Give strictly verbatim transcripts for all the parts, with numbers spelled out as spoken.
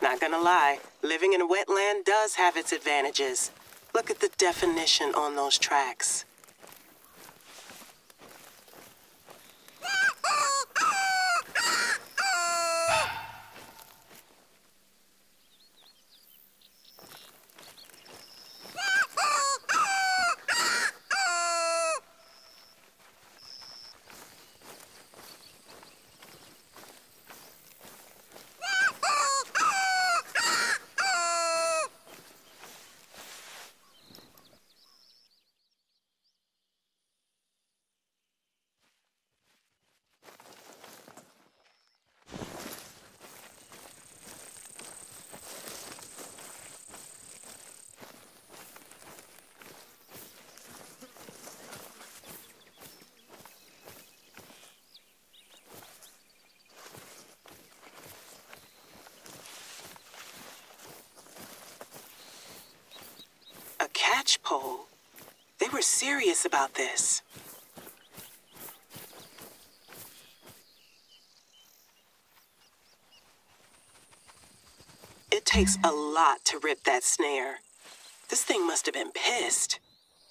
Not gonna lie, living in a wetland does have its advantages. Look at the definition on those tracks. A catch pole? They were serious about this. It takes a lot to rip that snare. This thing must have been pissed.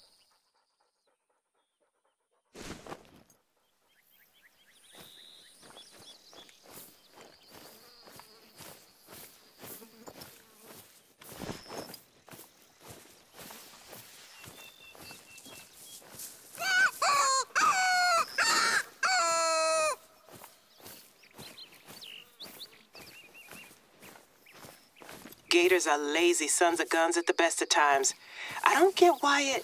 Gators are lazy sons of guns at the best of times. I don't get why it...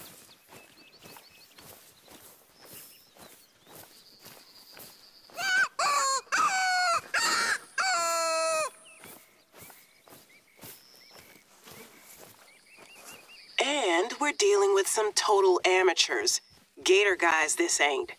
And we're dealing with some total amateurs. Gator guys, this ain't.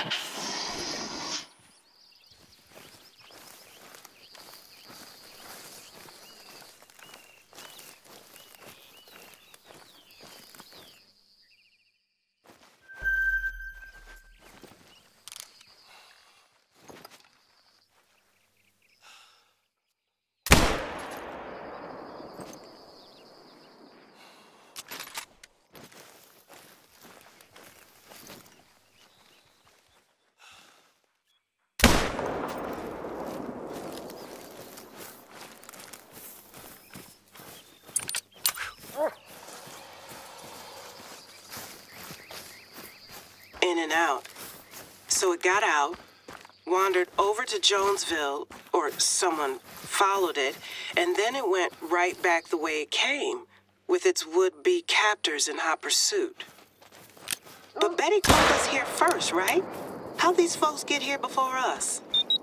In and out. So it got out, wandered over to Jonesville, or someone followed it, and then it went right back the way it came, with its would-be captors in hot pursuit. But Betty called us here first, right? How'd these folks get here before us?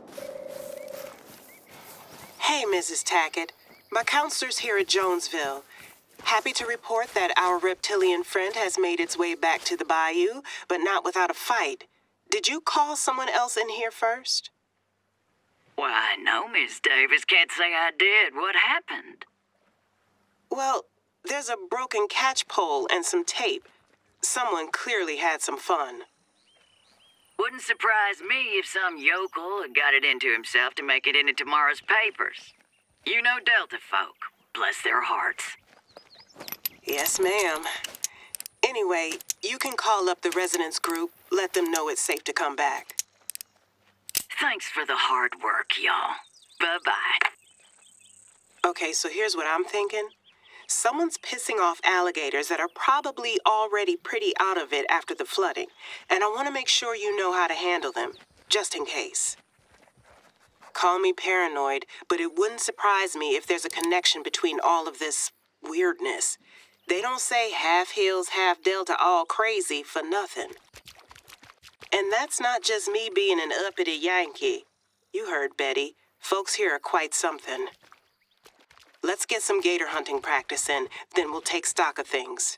Hey, Missus Tackett. My counselor's here at Jonesville. Happy to report that our reptilian friend has made its way back to the bayou, but not without a fight. Did you call someone else in here first? Why, no, Miss Davis. Can't say I did. What happened? Well, there's a broken catch pole and some tape. Someone clearly had some fun. Wouldn't surprise me if some yokel had got it into himself to make it into tomorrow's papers. You know Delta folk. Bless their hearts. Yes, ma'am. Anyway, you can call up the residents group, let them know it's safe to come back. Thanks for the hard work, y'all. Bye-bye. Okay, so here's what I'm thinking. Someone's pissing off alligators that are probably already pretty out of it after the flooding, and I want to make sure you know how to handle them, just in case. Call me paranoid, but it wouldn't surprise me if there's a connection between all of this weirdness. They don't say half hills, half delta, all crazy for nothing. And that's not just me being an uppity Yankee. You heard Betty. Folks here are quite something. Let's get some gator hunting practice in, then we'll take stock of things.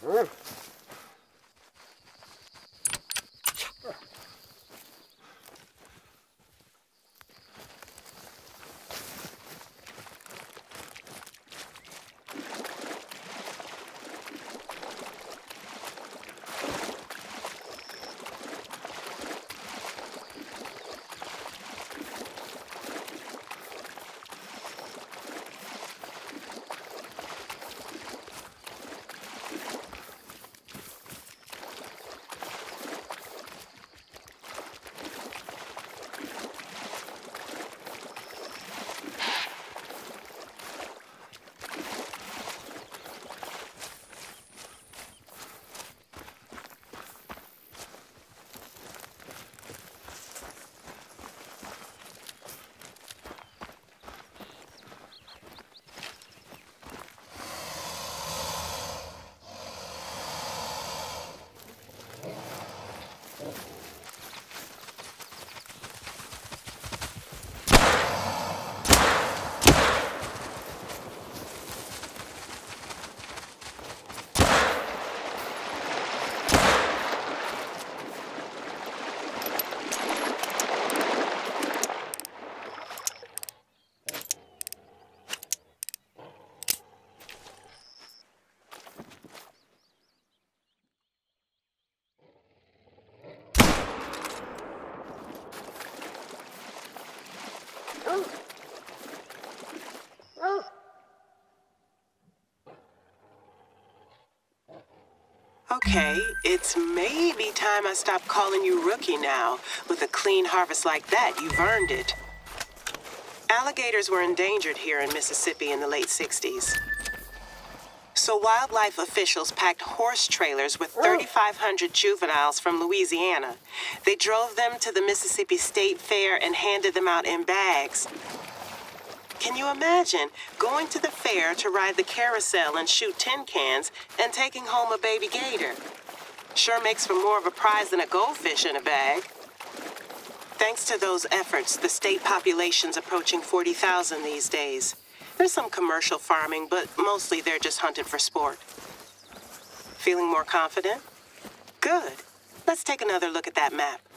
Okay, it's maybe time I stop calling you rookie now. With a clean harvest like that, you've earned it. Alligators were endangered here in Mississippi in the late sixties. So wildlife officials packed horse trailers with thirty-five hundred juveniles from Louisiana. They drove them to the Mississippi State Fair and handed them out in bags. Can you imagine going to the fair to ride the carousel and shoot tin cans and taking home a baby gator? Sure makes for more of a prize than a goldfish in a bag. Thanks to those efforts, the state population's approaching forty thousand these days. There's some commercial farming, but mostly they're just hunted for sport. Feeling more confident? Good. Let's take another look at that map.